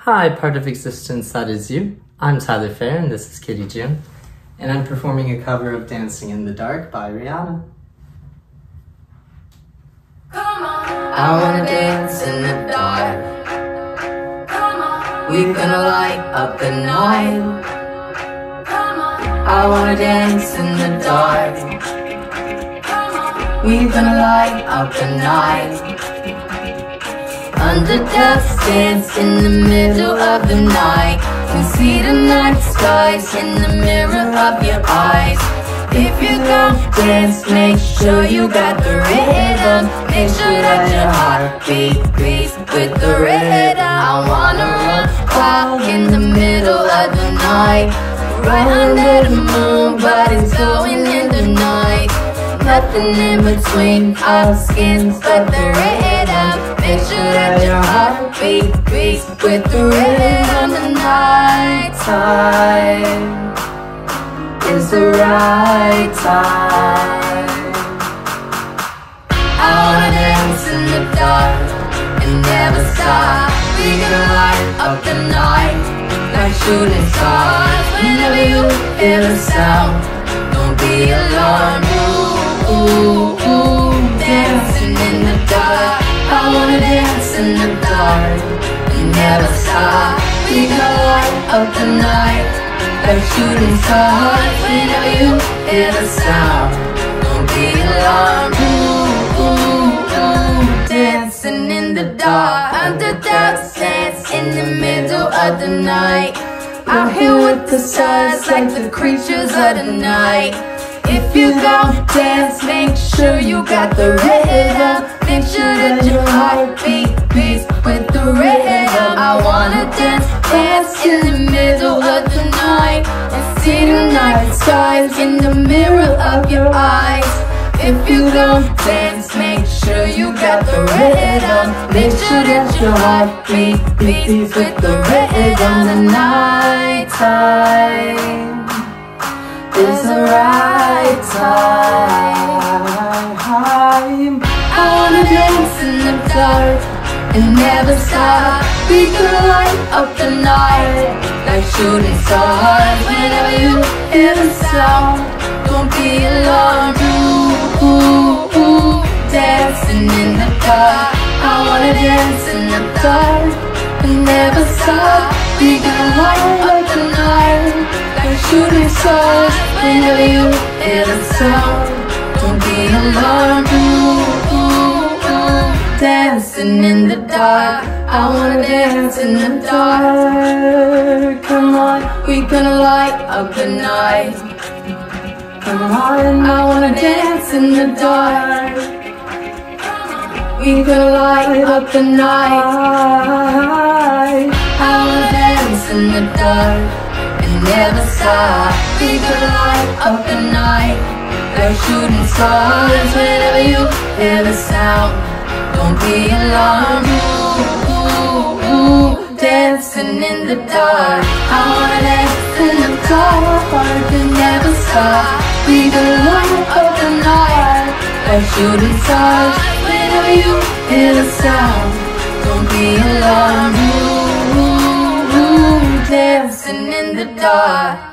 Hi, part of existence that is you. I'm Tyler Fair and this is Kitty Jim, and I'm performing a cover of Dancing in the Dark by Rihanna. Come on. I wanna dance in the dark. Come on. We gonna light up the night. Come on. I wanna dance in the dark. Come on. We gonna light up the night. Under dusk, dance in the middle of the night. Can see the night skies in the mirror of your eyes. If you gon' dance, make sure you got the rhythm. Make sure that your heartbeat beats with the rhythm. I wanna run wild in the middle of the night, right under the moon, but it's going in the night. Nothing in between our skins but the rhythm. Make sure that your heartbeat beats with the rhythm. The night time is the right time. I wanna dance in the dark and never stop. We gonna light up the night like shooting stars. Whenever you hear the sound, don't be alarmed. Ooh, ooh, ooh, dancing in the dark. I wanna dance in the dark and never stop. We gonna light up the night like shooting stars. Whenever you hear the sound, don't be alarmed. Ooh, ooh, ooh, dancing in the dark. Under dusk, dance in the middle of the night. Out here with the stars like the creatures of the night. If you gon' dance, make sure you got the rhythm. Make sure that your heartbeat beats with the rhythm. I wanna dance, dance in the middle of the night, and see the night skies in the mirror of your eyes. If you gon' dance, make sure you got the rhythm. Make sure that your heartbeat beats with the rhythm. The night time is the right time. I wanna dance in the dark and never stop. We gonna light up the night like shooting stars. Whenever you hear the sound, don't be alarmed. Ooh, ooh, ooh, dancing in the dark. I wanna dance in the dark and never stop. We gonna light up the night like shooting stars. Whenever you hear the sound, don't be alarmed. Ooh, ooh, ooh, dancing in the dark. I wanna dance in the dark. Come on, we gonna light up the night. Come on, I wanna dance in the dark. We gonna light up the night. I wanna dance in the dark and never stop. We gonna light up the night like shooting stars. Whenever you hear the sound, don't be alarmed. Ooh, ooh, ooh, dancing in the dark. I wanna dance in the dark and never stop. We gonna light up the night like shooting stars. Whenever you hear the sound, don't be alarmed. Ooh, ooh, ooh, dancing in the dark.